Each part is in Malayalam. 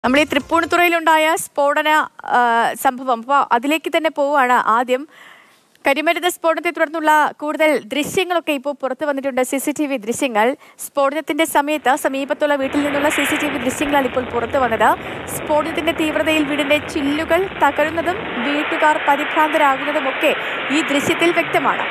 നമ്മൾ ഈ തൃപ്പൂണിത്തുറയിലുണ്ടായ സ്ഫോടന സംഭവം അപ്പോൾ അതിലേക്ക് തന്നെ പോവുകയാണ്. ആദ്യം കരിമരുന്ന് സ്ഫോടനത്തെ തുടർന്നുള്ള കൂടുതൽ ദൃശ്യങ്ങളൊക്കെ ഇപ്പോൾ പുറത്തു വന്നിട്ടുണ്ട്. CCTV ദൃശ്യങ്ങൾ. സ്ഫോടനത്തിന്റെ സമയത്ത് സമീപത്തുള്ള വീട്ടിൽ നിന്നുള്ള CCTV ദൃശ്യങ്ങളാണ് ഇപ്പോൾ പുറത്തു വന്നത്. സ്ഫോടനത്തിന്റെ തീവ്രതയിൽ വീടിന്റെ ചില്ലുകൾ തകരുന്നതും വീട്ടുകാർ പരിഭ്രാന്തരാകുന്നതുമൊക്കെ ഈ ദൃശ്യത്തിൽ വ്യക്തമാണ്.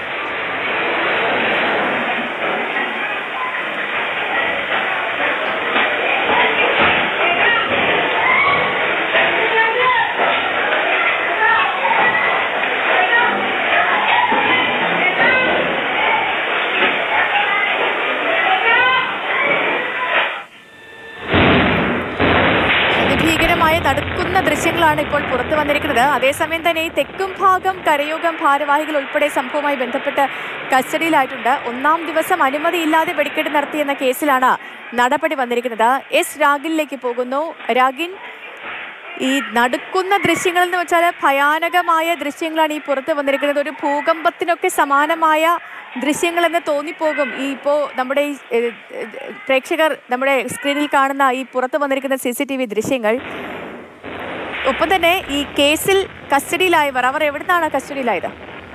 ഭീകരമായ നടക്കുന്ന ദൃശ്യങ്ങളാണ് ഇപ്പോൾ പുറത്തു വന്നിരിക്കുന്നത്. അതേസമയം തന്നെ ഈ തെക്കും ഭാഗം കരയോഗം ഭാരവാഹികൾ ഉൾപ്പെടെ സംഭവവുമായി ബന്ധപ്പെട്ട് കസ്റ്റഡിയിലായിട്ടുണ്ട്. ഒന്നാം ദിവസം അനുമതിയില്ലാതെ വെടിക്കെട്ട് നടത്തിയെന്ന കേസിലാണ് നടപടി വന്നിരിക്കുന്നത്. രാഗിനിലേക്ക് പോകുന്നു. രാഗിൻ, ഈ നടക്കുന്ന ദൃശ്യങ്ങൾ എന്ന് വെച്ചാൽ ഭയാനകമായ ദൃശ്യങ്ങളാണ് ഈ പുറത്ത് വന്നിരിക്കുന്നത്. ഒരു ഭൂകമ്പത്തിനൊക്കെ സമാനമായ ദൃശ്യങ്ങളെന്ന് തോന്നിപ്പോകും. ഇപ്പോൾ നമ്മുടെ ഈ പ്രേക്ഷകർ നമ്മുടെ സ്ക്രീനിൽ കാണുന്ന ഈ പുറത്ത് വന്നിരിക്കുന്ന CCTV ദൃശ്യങ്ങൾ. ഒപ്പം തന്നെ ഈ കേസിൽ കസ്റ്റഡിയിലായവർ, അവർ എവിടുന്നാണ് കസ്റ്റഡിയിലായത്?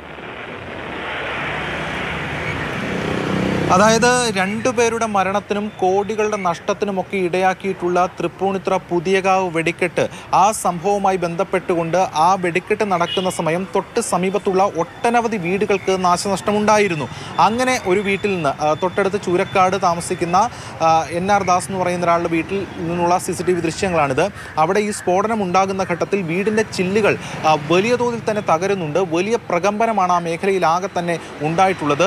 അതായത് രണ്ടുപേരുടെ മരണത്തിനും കോടികളുടെ നഷ്ടത്തിനുമൊക്കെ ഇടയാക്കിയിട്ടുള്ള തൃപ്പൂണിത്തുറ പുതിയകാവ് വെടിക്കെട്ട്, ആ സംഭവവുമായി ബന്ധപ്പെട്ടുകൊണ്ട് ആ വെടിക്കെട്ട് നടക്കുന്ന സമയം തൊട്ട് സമീപത്തുള്ള ഒട്ടനവധി വീടുകൾക്ക് നാശനഷ്ടമുണ്ടായിരുന്നു. അങ്ങനെ ഒരു വീട്ടിൽ നിന്ന് തൊട്ടടുത്ത് ചൂരക്കാട് താമസിക്കുന്ന NR ദാസ് എന്ന് പറയുന്ന ഒരാളുടെ വീട്ടിൽ നിന്നുള്ള CCTV ദൃശ്യങ്ങളാണിത്. അവിടെ ഈ സ്ഫോടനം ഉണ്ടാകുന്ന ഘട്ടത്തിൽ വീടിൻ്റെ ചില്ലുകൾ വലിയ തോതിൽ തന്നെ തകരുന്നുണ്ട്. വലിയ പ്രകമ്പനമാണ് ആ മേഖലയിലാകെ തന്നെ ഉണ്ടായിട്ടുള്ളത്.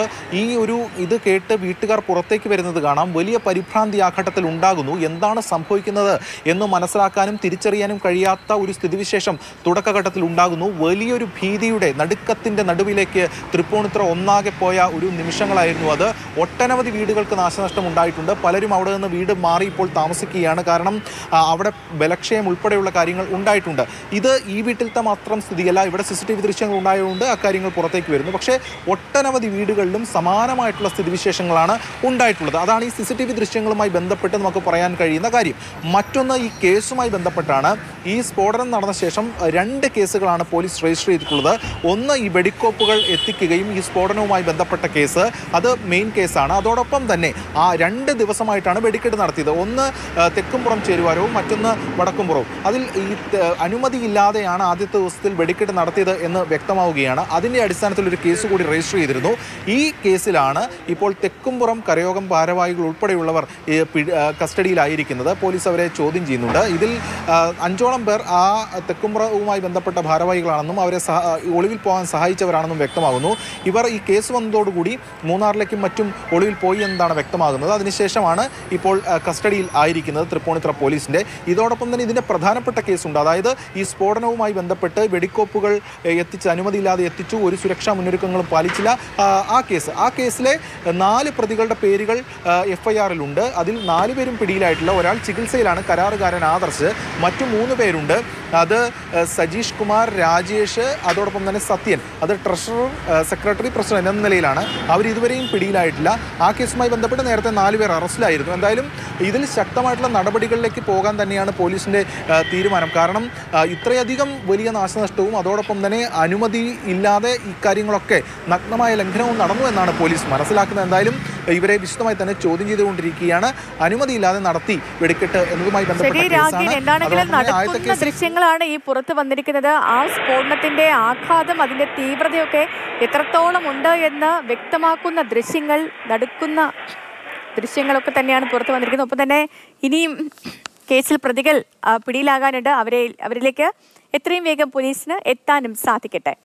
ഇത് കേട്ട് വീട്ടുകാർ പുറത്തേക്ക് വരുന്നത് കാണാം. വലിയ പരിഭ്രാന്തി ആ ഘട്ടത്തിൽ ഉണ്ടാകുന്നു. എന്താണ് സംഭവിക്കുന്നത് എന്ന് മനസ്സിലാക്കാനും തിരിച്ചറിയാനും കഴിയാത്ത ഒരു സ്ഥിതിവിശേഷം തുടക്കഘട്ടത്തിൽ ഉണ്ടാകുന്നു. വലിയൊരു ഭീതിയുടെ നടുക്കത്തിൻ്റെ നടുവിലേക്ക് തൃപ്പൂണിത്തുറ ഒന്നാകെ പോയ ഒരു നിമിഷങ്ങളായിരുന്നു അത്. ഒട്ടനവധി വീടുകൾക്ക് നാശനഷ്ടം ഉണ്ടായിട്ടുണ്ട്. പലരും അവിടെ നിന്ന് വീട് മാറി ഇപ്പോൾ താമസിക്കുകയാണ്. കാരണം അവിടെ ബലക്ഷയം ഉൾപ്പെടെയുള്ള കാര്യങ്ങൾ ഉണ്ടായിട്ടുണ്ട്. ഇത് ഈ വീട്ടിലത്തെ മാത്രം സ്ഥിതിയല്ല. ഇവിടെ CCTV ദൃശ്യങ്ങൾ ഉണ്ടായതുകൊണ്ട് അക്കാര്യങ്ങൾ പുറത്തേക്ക് വരുന്നു. പക്ഷേ ഒട്ടനവധി വീടുകളിലും സമാനമായിട്ടുള്ള സ്ഥിതിവിശേഷങ്ങളാണ് ഉണ്ടായിട്ടുള്ളത്. അതാണ് ഈ CCTV ദൃശ്യങ്ങളുമായി ബന്ധപ്പെട്ട് നമുക്ക് പറയാൻ കഴിയുന്ന കാര്യം. മറ്റൊന്ന്, ഈ കേസുമായി ബന്ധപ്പെട്ടാണ്. ഈ സ്ഫോടനം നടന്ന ശേഷം 2 കേസുകളാണ് പോലീസ് രജിസ്റ്റർ ചെയ്തിട്ടുള്ളത്. ഒന്ന്, ഈ വെടിക്കോപ്പുകൾ എത്തിക്കുകയും ഈ സ്ഫോടനവുമായി ബന്ധപ്പെട്ട കേസ്, അത് മെയിൻ കേസാണ്. അതോടൊപ്പം തന്നെ ആ 2 ദിവസമായിട്ടാണ് വെടിക്കെട്ട് നടത്തിയത്. ഒന്ന് തെക്കുംപുറം ചേരുവാരവും മറ്റൊന്ന് വടക്കുംപുറവും. അതിൽ ഈ അനുമതിയില്ലാതെയാണ് ആദ്യത്തെ ദിവസത്തിൽ വെടിക്കെട്ട് നടത്തിയത് എന്ന് വ്യക്തമാവുകയാണ്. അതിൻ്റെ അടിസ്ഥാനത്തിൽ ഒരു കേസ് കൂടി രജിസ്റ്റർ ചെയ്തിരുന്നു. ഈ കേസിലാണ് ഇപ്പോൾ തെക്കുംപുറം കരയോഗം ഭാരവാഹികൾ ഉൾപ്പെടെയുള്ളവർ കസ്റ്റഡിയിലായിരിക്കുന്നത്. പോലീസ് അവരെ ചോദ്യം ചെയ്യുന്നുണ്ട്. ഇതിൽ 5ഓളം പേർ ആ തെക്കുംപുറവുമായി ബന്ധപ്പെട്ട ഭാരവാഹികളാണെന്നും അവരെ ഒളിവിൽ പോകാൻ സഹായിച്ചവരാണെന്നും വ്യക്തമാകുന്നു. ഇവർ ഈ കേസ് വന്നതോടുകൂടി മൂന്നാറിലേക്കും മറ്റും ഒളിവിൽ പോയി എന്നതാണ് വ്യക്തമാകുന്നത്. അതിനുശേഷമാണ് ഇപ്പോൾ കസ്റ്റഡിയിൽ ആയിരിക്കുന്നത് തൃപ്പൂണിത്തുറ പോലീസിൻ്റെ. ഇതോടൊപ്പം തന്നെ ഇതിൻ്റെ പ്രധാനപ്പെട്ട കേസുണ്ട്. അതായത് ഈ സ്ഫോടനവുമായി ബന്ധപ്പെട്ട് വെടിക്കോപ്പുകൾ അനുമതിയില്ലാതെ എത്തിച്ചു, ഒരു സുരക്ഷാ മുന്നൊരുക്കങ്ങളും പാലിച്ചില്ല. ആ കേസിലെ 4 പ്രതികളുടെ പേരുകൾ FIR-ലുണ്ട്. അതിൽ 4 പേരും പിടിയിലായിട്ടില്ല. ഒരാൾ ചികിത്സയിലാണ്, കരാറുകാരൻ ആദർശ്. മറ്റു 3 പേരുണ്ട്. അത് സജീഷ് കുമാർ, രാജേഷ്, അതോടൊപ്പം തന്നെ സത്യൻ. അത് ട്രഷറർ, സെക്രട്ടറി, പ്രസിഡന്റ് എന്ന നിലയിലാണ്. അവർ ഇതുവരെയും പിടിയിലായിട്ടില്ല. ആ കേസുമായി ബന്ധപ്പെട്ട് നേരത്തെ 4 പേർ അറസ്റ്റിലായിരുന്നു. എന്തായാലും ഇതിൽ ശക്തമായിട്ടുള്ള നടപടികളിലേക്ക് പോകാൻ തന്നെയാണ് പോലീസിൻ്റെ തീരുമാനം. കാരണം ഇത്രയധികം വലിയ നാശനഷ്ടവും അതോടൊപ്പം തന്നെ അനുമതി ഇല്ലാതെ ഇക്കാര്യങ്ങളൊക്കെ നഗ്നമായ ലംഘനവും നടന്നു എന്നാണ് പോലീസ് മനസ്സിലാക്കുന്നത്. എന്തായാലും ഇവരെ വിശദമായി തന്നെ ചോദ്യം ചെയ്തുകൊണ്ടിരിക്കുകയാണ്. അനുമതിയില്ലാതെ നടത്തി വെടിക്കെട്ട് എന്നതുമായി ബന്ധപ്പെട്ട നടക്കുന്ന ദൃശ്യങ്ങളാണ് ഈ പുറത്ത് വന്നിരിക്കുന്നത്. ആ സ്ഫോടനത്തിന്റെ ആഘാതം, അതിന്റെ തീവ്രതയൊക്കെ എത്രത്തോളം ഉണ്ട് എന്ന് വ്യക്തമാക്കുന്ന ദൃശ്യങ്ങൾ, നടക്കുന്ന ദൃശ്യങ്ങളൊക്കെ തന്നെയാണ് പുറത്ത് വന്നിരിക്കുന്നത്. ഒപ്പം തന്നെ ഇനിയും കേസിൽ പ്രതികൾ പിടിയിലാകാനുണ്ട്. അവരിലേക്ക് എത്രയും വേഗം പോലീസിന് എത്താനും സാധിക്കട്ടെ.